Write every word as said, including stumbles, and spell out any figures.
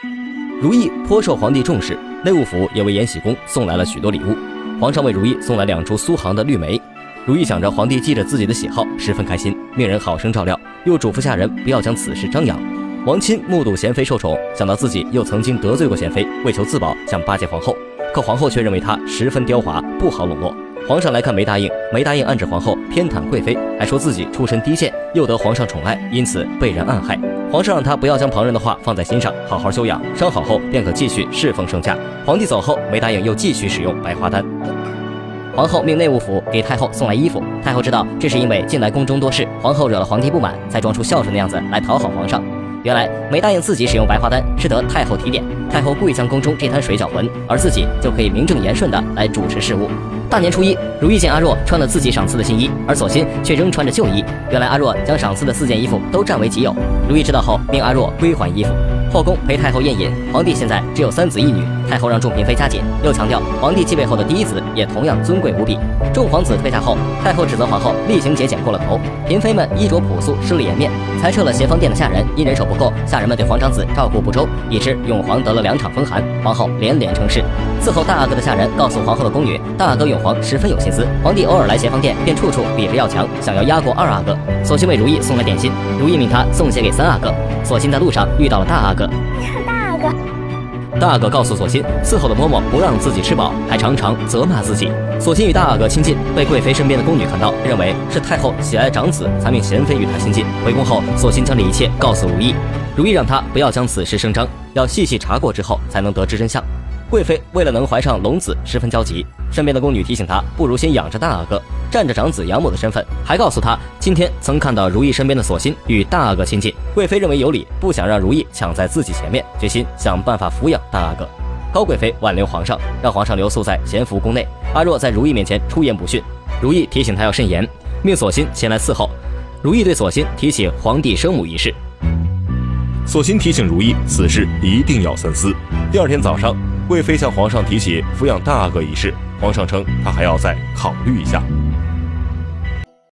如意颇受皇帝重视，内务府也为延禧宫送来了许多礼物。皇上为如意送来两株苏杭的绿莓。如意想着皇帝记着自己的喜好，十分开心，命人好生照料，又嘱咐下人不要将此事张扬。王钦目睹贤妃受宠，想到自己又曾经得罪过贤妃，为求自保，想巴结皇后，可皇后却认为他十分刁滑，不好笼络。皇上来看没答应，没答应暗指皇后偏袒贵妃，还说自己出身低贱，又得皇上宠爱，因此被人暗害。皇上让他不要将旁人的话放在心上，好好休养，伤好后便可继续侍奉圣驾。皇帝走后，没答应又继续使用白花丹。皇后命内务府给太后送来衣服，太后知道这是因为近来宫中多事，皇后惹了皇帝不满，才装出孝顺的样子来讨好皇上。原来没答应自己使用白花丹，是得太后提点，太后故意将宫中这滩水搅浑，而自己就可以名正言顺的来主持事务。大年初一，如意见阿若穿了自己赏赐的新衣，而索心却仍穿着旧衣。原来阿若将赏赐的四件衣服都占为己有。如意知道后，命阿若归还衣服。后宫陪太后宴饮，皇帝现在只有三子一女，太后让众嫔妃加紧，又强调皇帝继位后的第一子也同样尊贵无比。众皇子退下后，太后指责皇后例行节俭过了头，嫔妃们衣着朴素，失了颜面，裁撤了协芳殿的下人，因人手不够，下人们对皇长子照顾不周，以致永皇得了两场风寒。皇后连连称是。伺候大阿哥的下人告诉皇后的宫女，大阿哥永皇十分有心思，皇帝偶尔来协芳殿，便处处比着要强，想要压过二阿哥。索性为如意送来点心，如意命他送些给三阿哥。索性在路上遇到了大阿哥。 大阿哥， 大阿哥告诉索心，伺候的嬷嬷不让自己吃饱，还常常责骂自己。索心与大阿哥亲近，被贵妃身边的宫女看到，认为是太后喜爱长子，才命贤妃与他亲近。回宫后，索心将这一切告诉如意，如意让他不要将此事声张，要细细查过之后才能得知真相。贵妃为了能怀上龙子，十分焦急。身边的宫女提醒她，不如先养着大阿哥，占着长子养母的身份，还告诉她今天曾看到如意身边的索心与大阿哥亲近。贵妃认为有理，不想让如意抢在自己前面，决心想办法抚养大阿哥。高贵妃挽留皇上，让皇上留宿在咸福宫内。阿若在如意面前出言不逊，如意提醒他要慎言，命索心前来伺候。如意对索心提起皇帝生母一事， 索心提醒如意此事一定要三思。第二天早上，贵妃向皇上提起抚养大阿哥一事，皇上称他还要再考虑一下。